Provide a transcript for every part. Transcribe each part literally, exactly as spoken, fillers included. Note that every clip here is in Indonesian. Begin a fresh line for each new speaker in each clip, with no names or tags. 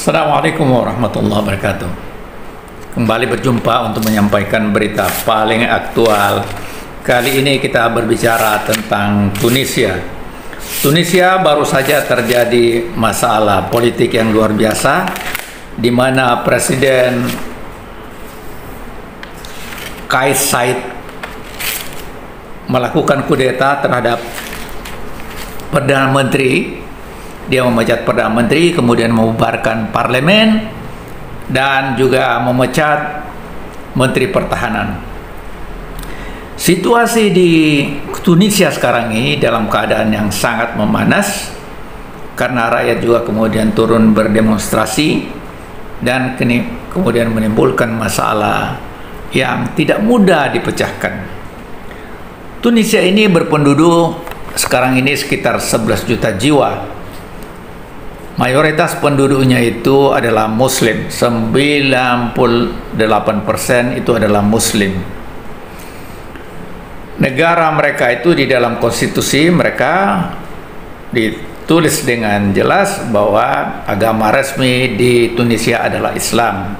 Assalamualaikum warahmatullahi wabarakatuh. Kembali berjumpa untuk menyampaikan berita paling aktual. Kali ini kita berbicara tentang Tunisia. Tunisia baru saja terjadi masalah politik yang luar biasa, di mana Presiden Kais Saied melakukan kudeta terhadap Perdana Menteri. Dia memecat Perdana Menteri, kemudian membubarkan parlemen, dan juga memecat Menteri Pertahanan. Situasi di Tunisia sekarang ini dalam keadaan yang sangat memanas, karena rakyat juga kemudian turun berdemonstrasi, dan kemudian menimbulkan masalah yang tidak mudah dipecahkan. Tunisia ini berpenduduk sekarang ini sekitar sebelas juta jiwa. Mayoritas penduduknya itu adalah Muslim, sembilan puluh delapan persen itu adalah Muslim. Negara mereka itu di dalam konstitusi mereka ditulis dengan jelas bahwa agama resmi di Tunisia adalah Islam.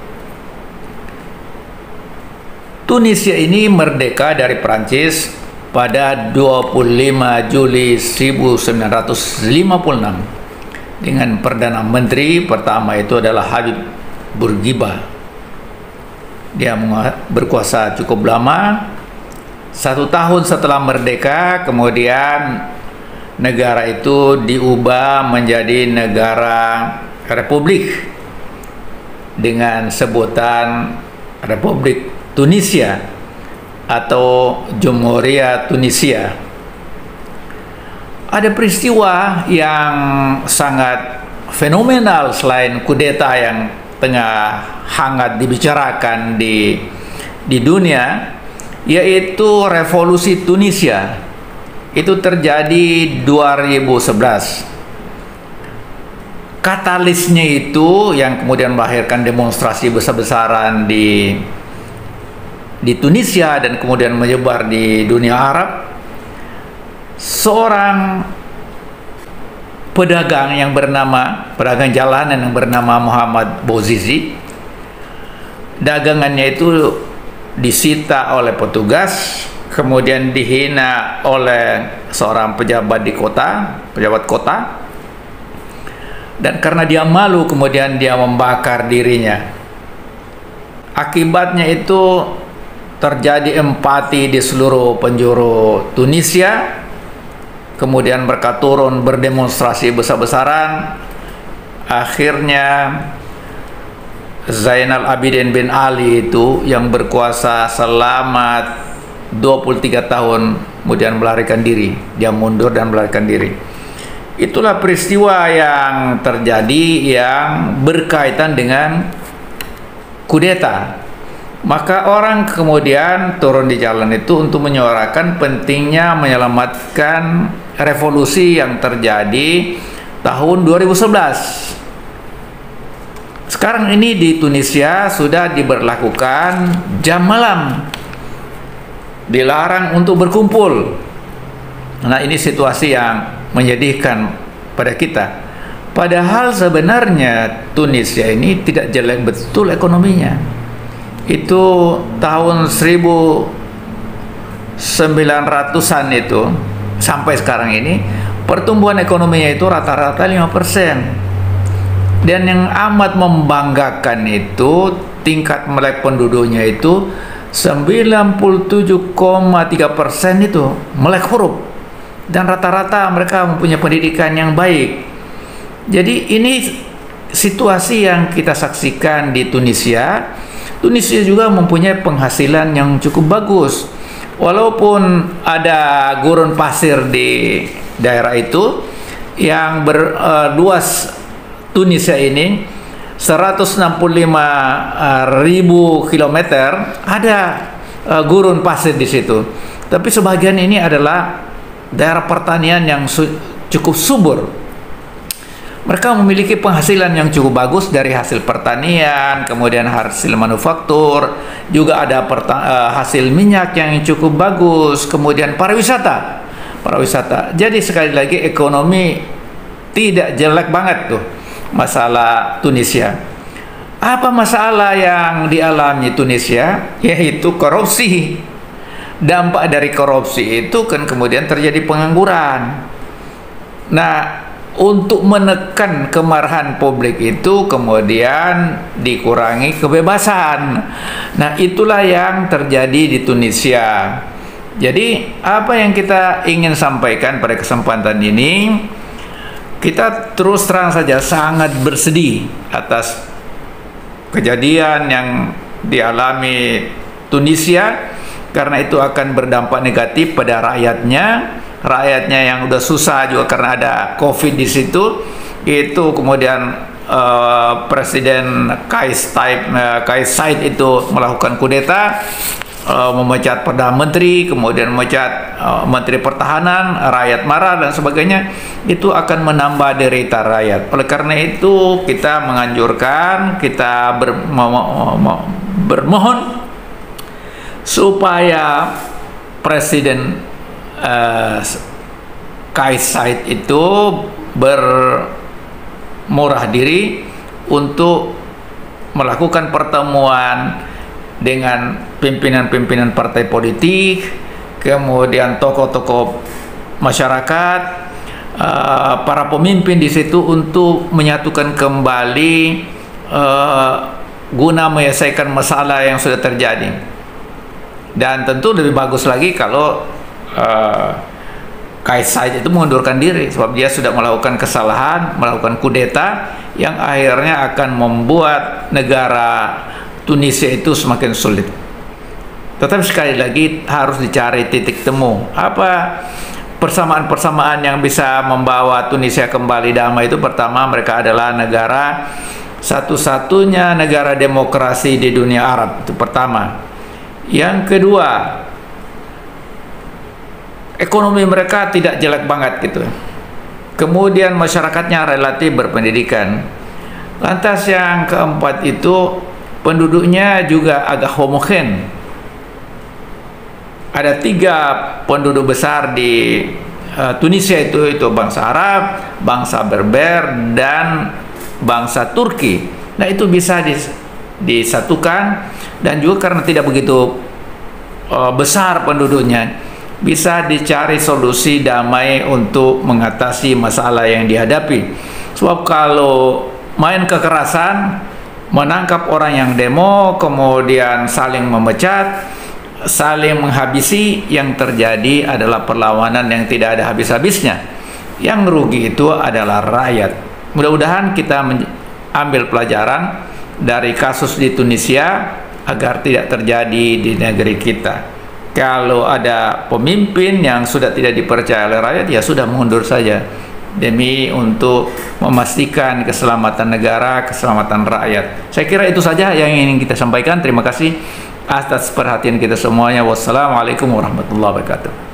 Tunisia ini merdeka dari Prancis pada dua puluh lima Juli seribu sembilan ratus lima puluh enam. Dengan Perdana Menteri pertama itu adalah Habib Bourguiba. Dia berkuasa cukup lama. Satu tahun setelah merdeka, kemudian negara itu diubah menjadi negara republik dengan sebutan Republik Tunisia atau Jumhuriyah Tunisia. Ada peristiwa yang sangat fenomenal selain kudeta yang tengah hangat dibicarakan di di dunia, yaitu revolusi Tunisia. Itu terjadi dua ribu sebelas. Katalisnya itu yang kemudian melahirkan demonstrasi besar-besaran di di Tunisia dan kemudian menyebar di dunia Arab. Seorang pedagang yang bernama pedagang jalanan yang bernama Muhammad Bouazizi, dagangannya itu disita oleh petugas, kemudian dihina oleh seorang pejabat di kota, pejabat kota, dan karena dia malu kemudian dia membakar dirinya. Akibatnya itu terjadi empati di seluruh penjuru Tunisia. Kemudian mereka turun berdemonstrasi besar-besaran. Akhirnya Zainal Abidin bin Ali itu yang berkuasa selama dua puluh tiga tahun kemudian melarikan diri. Dia mundur dan melarikan diri. Itulah peristiwa yang terjadi yang berkaitan dengan kudeta. Maka orang kemudian turun di jalan itu untuk menyuarakan pentingnya menyelamatkan revolusi yang terjadi tahun dua ribu sebelas. Sekarang ini di Tunisia sudah diberlakukan jam malam, dilarang untuk berkumpul. Nah, ini situasi yang menyedihkan pada kita. Padahal sebenarnya Tunisia ini tidak jelek betul ekonominya. Itu tahun seribu sembilan ratusan itu sampai sekarang ini pertumbuhan ekonominya itu rata-rata lima persen. Dan yang amat membanggakan itu tingkat melek penduduknya itu sembilan puluh tujuh koma tiga persen itu melek huruf, dan rata-rata mereka mempunyai pendidikan yang baik. Jadi ini situasi yang kita saksikan di Tunisia. Tunisia juga mempunyai penghasilan yang cukup bagus. Walaupun ada gurun pasir di daerah itu yang berluas, uh, Tunisia ini seratus enam puluh lima ribu kilometer, ada uh, gurun pasir di situ. Tapi sebagian ini adalah daerah pertanian yang su cukup subur. Mereka memiliki penghasilan yang cukup bagus dari hasil pertanian, kemudian hasil manufaktur, juga ada uh, hasil minyak yang cukup bagus, kemudian pariwisata. Pariwisata. Jadi sekali lagi ekonomi tidak jelek banget tuh. masalah Tunisia. Apa masalah yang dialami Tunisia? Yaitu korupsi. Dampak dari korupsi itu kan kemudian terjadi pengangguran. Nah, untuk menekan kemarahan publik itu kemudian dikurangi kebebasan. Nah, itulah yang terjadi di Tunisia. Jadi, apa yang kita ingin sampaikan pada kesempatan ini, kita terus terang saja sangat bersedih atas kejadian yang dialami Tunisia, karena itu akan berdampak negatif pada rakyatnya. Rakyatnya yang udah susah juga karena ada COVID di situ. Itu kemudian uh, Presiden Kais Saied uh, Kais Saied itu melakukan kudeta, uh, memecat Perdana Menteri, kemudian memecat uh, Menteri Pertahanan, rakyat marah dan sebagainya. Itu akan menambah derita rakyat. Oleh karena itu kita menganjurkan, kita ber, bermohon supaya Presiden uh, Kais Saied itu bermurah diri untuk melakukan pertemuan dengan pimpinan-pimpinan partai politik, kemudian tokoh-tokoh masyarakat, uh, para pemimpin di situ untuk menyatukan kembali uh, guna menyelesaikan masalah yang sudah terjadi. Dan tentu lebih bagus lagi kalau uh, Kais Saied itu mengundurkan diri, sebab dia sudah melakukan kesalahan, melakukan kudeta yang akhirnya akan membuat negara Tunisia itu semakin sulit. Tetapi sekali lagi harus dicari titik temu. Apa persamaan-persamaan yang bisa membawa Tunisia kembali damai itu? Pertama, mereka adalah negara satu-satunya negara demokrasi di dunia Arab, itu pertama. Yang kedua, ekonomi mereka tidak jelek banget gitu. Kemudian masyarakatnya relatif berpendidikan. Lantas yang keempat itu penduduknya juga agak homogen. Ada tiga penduduk besar di uh, Tunisia itu, itu bangsa Arab, bangsa Berber, dan bangsa Turki. Nah, itu bisa dis, disatukan, dan juga karena tidak begitu uh, besar penduduknya, bisa dicari solusi damai untuk mengatasi masalah yang dihadapi. Sebab kalau main kekerasan, menangkap orang yang demo, kemudian saling memecat, saling menghabisi, yang terjadi adalah perlawanan yang tidak ada habis-habisnya. Yang rugi itu adalah rakyat. Mudah-mudahan kita ambil pelajaran dari kasus di Tunisia agar tidak terjadi di negeri kita. Kalau ada pemimpin yang sudah tidak dipercaya oleh rakyat, ya sudah mundur saja demi untuk memastikan keselamatan negara, keselamatan rakyat. Saya kira itu saja yang ingin kita sampaikan. Terima kasih atas perhatian kita semuanya. Wassalamualaikum warahmatullahi wabarakatuh.